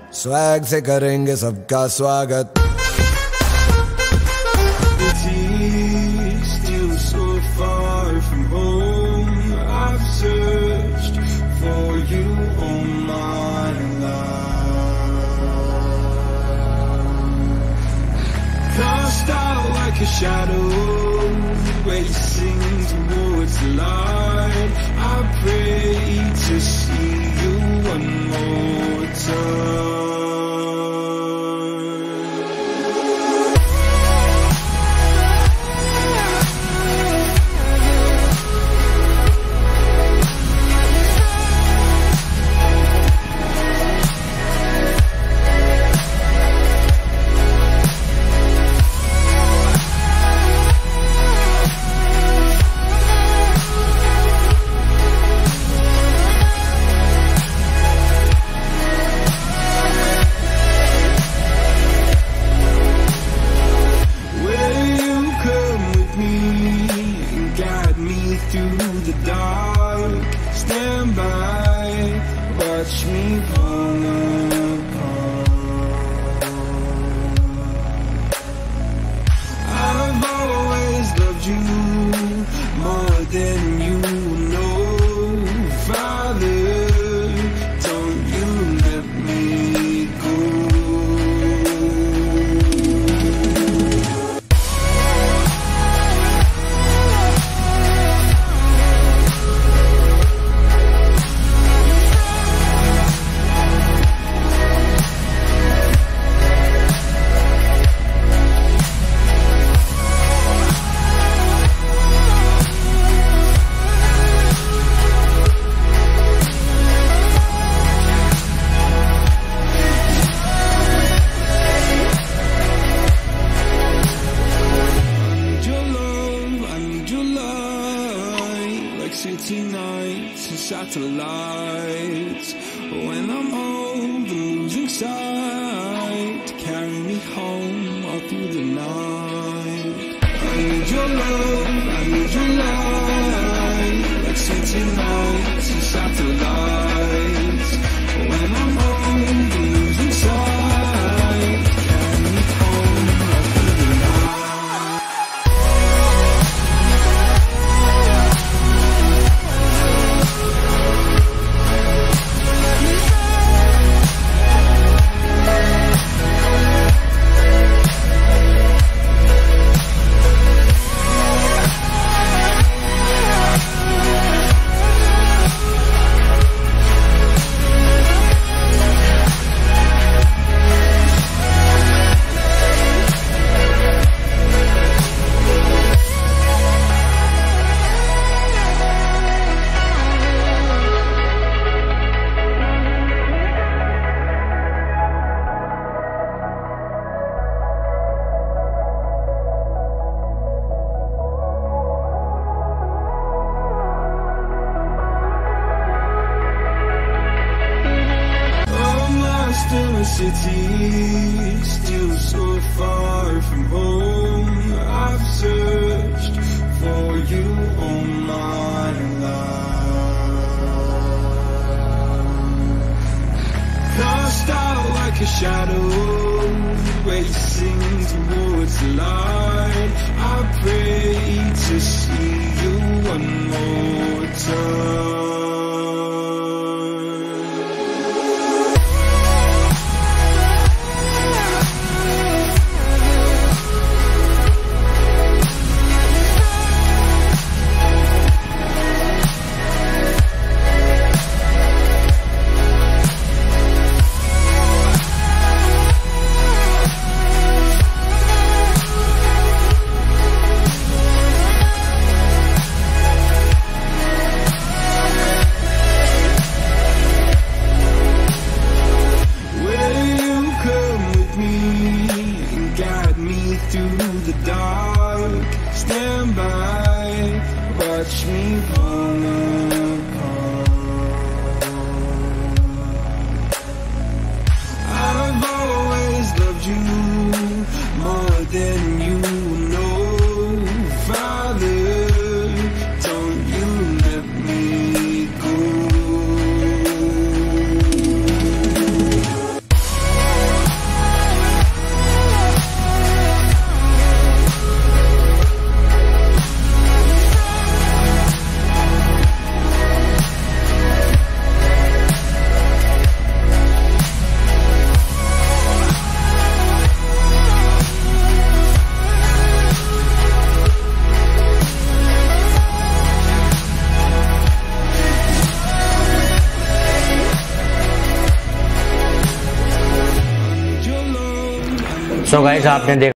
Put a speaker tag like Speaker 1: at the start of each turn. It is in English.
Speaker 1: Swag से करेंगे सबका स्वागत।
Speaker 2: Still so far from home, I've searched for you all my life. Cast out like a shadow, racing towards the light. I pray to see you one more time. Through the dark, stand by, watch me fall apart. I've always loved you more than you know. Father, don't you let me go. City nights and satellites. When I'm old and losing sight, carry me home all through the night. I need your love, I need your light. Like city nights and satellites. When I'm old and losing sight, carry me home all through the night. City, still so far from home. I've searched for you all my life. Cast out like a shadow, racing towards the light. I pray to see you one more time.
Speaker 3: So guys आपने देखा